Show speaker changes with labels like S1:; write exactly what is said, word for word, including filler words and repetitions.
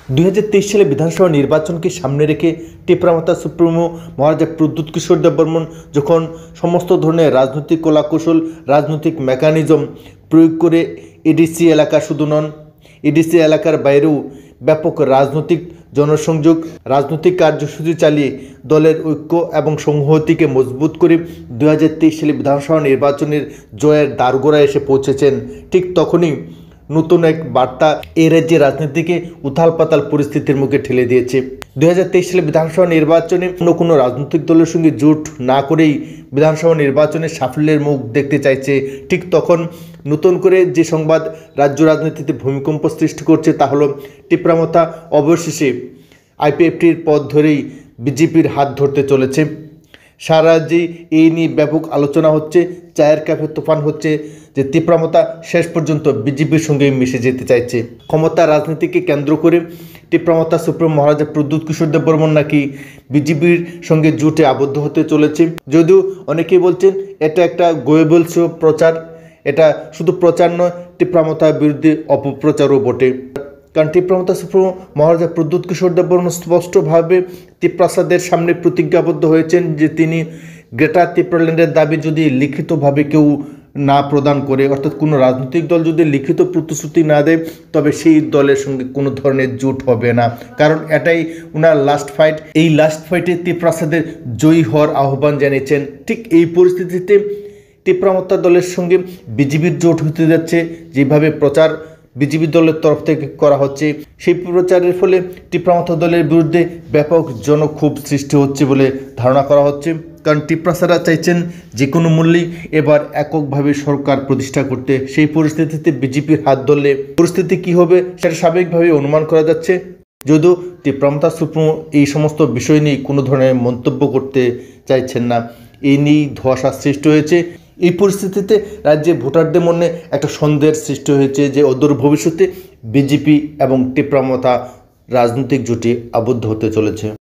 S1: দুই হাজার তেইশ সালে বিধানসভা নির্বাচনকে সামনে রেখে টেপরামাতা সুপ্রিমো মহারাজা প্রদ্যুৎ কিশোর দেববর্মন যখন সমস্ত ধরনের রাজনৈতিক কলাকৌশল রাজনৈতিক মেকানিজম প্রয়োগ করে এডিসি এলাকা শুধু নন, এডিসি এলাকার বাইরেও ব্যাপক রাজনৈতিক জনসংযোগ রাজনৈতিক কার্যসূচি চালিয়ে দলের ঐক্য এবং সংহতিকে মজবুত করে দুই হাজার তেইশ সালে বিধানসভা নির্বাচনের জয়ের দ্বারগোড়ায় এসে পৌঁছেছেন, ঠিক তখনই নতুন এক বার্তা এই রাজ্যের রাজনীতিকে উথাল পাতাল পরিস্থিতির মুখে ঠেলে দিয়েছে। দুই হাজার তেইশ সালে বিধানসভা নির্বাচনে অন্য কোনো রাজনৈতিক দলের সঙ্গে জোট না করেই বিধানসভা নির্বাচনে সাফল্যের মুখ দেখতে চাইছে। ঠিক তখন নতুন করে যে সংবাদ রাজ্য রাজনীতিতে ভূমিকম্প সৃষ্টি করছে তা হলো টেপরামাতা অবশেষে আইপিএফটির পথ ধরেই বিজেপির হাত ধরতে চলেছে। সারা রাজ্যে এই নিয়ে ব্যাপক আলোচনা হচ্ছে, চায়ের কাপে তুফান হচ্ছে যে টেপরামাতা শেষ পর্যন্ত বিজেপির সঙ্গে মিশে যেতে চাইছে। ক্ষমতা রাজনীতিকে কেন্দ্র করে টেপরামাতা সুপ্রিমো মহারাজা প্রদ্যুৎ কিশোর দেববর্মন নাকি বিজেপির সঙ্গে জোটে আবদ্ধ হতে চলেছে। যদিও অনেকেই বলছেন এটা একটা গোয়েবলস প্রচার, এটা শুধু প্রচার নয়, টেপরামাতার বিরুদ্ধে অপপ্রচারও বটে। কারণ টেপরামাতা সুপ্রিমো মহারাজা প্রদ্যুৎ কিশোর দেববর্মন স্পষ্টভাবে টেপরাসাদের সামনে প্রতিজ্ঞাবদ্ধ হয়েছেন যে তিনি গ্রেটার টেপরাল্যান্ডের দাবি যদি লিখিতভাবে কেউ না প্রদান করে, অর্থাৎ কোনো রাজনৈতিক দল যদি লিখিত প্রতিশ্রুতি না দেয়, তবে সেই দলের সঙ্গে কোনো ধরনের জোট হবে না। কারণ এটাই ওনার লাস্ট ফাইট। এই লাস্ট ফাইটে টেপরাসাদের জয়ী হওয়ার আহ্বান জানিয়েছেন। ঠিক এই পরিস্থিতিতে টেপরামাতা দলের সঙ্গে বিজেপির জোট হতে যাচ্ছে, যেভাবে প্রচার বিজেপি দলের তরফ থেকে করা হচ্ছে, সেই প্রচারের ফলে টেপরামাতা দলের বিরুদ্ধে ব্যাপক জনক্ষোভ সৃষ্টি হচ্ছে বলে ধারণা করা হচ্ছে। কারণ টেপরাসারা চাইছেন যে কোনো মূল্যেই এবার এককভাবে সরকার প্রতিষ্ঠা করতে। সেই পরিস্থিতিতে বিজেপির হাত ধরলে পরিস্থিতি কী হবে সেটা স্বাভাবিকভাবে অনুমান করা যাচ্ছে। যদিও টেপরামাতা সুপ্রিমো এই সমস্ত বিষয় নিয়ে কোনো ধরনের মন্তব্য করতে চাইছেন না, এই নিয়েই ধোঁয়াশা সৃষ্টি হয়েছে। এই পরিস্থিতিতে রাজ্যে ভোটারদের মনে একটা সন্দেহের সৃষ্টি হয়েছে যে অদূর ভবিষ্যতে বিজেপি এবং টেপরামাতা রাজনৈতিক জোটে আবদ্ধ হতে চলেছে।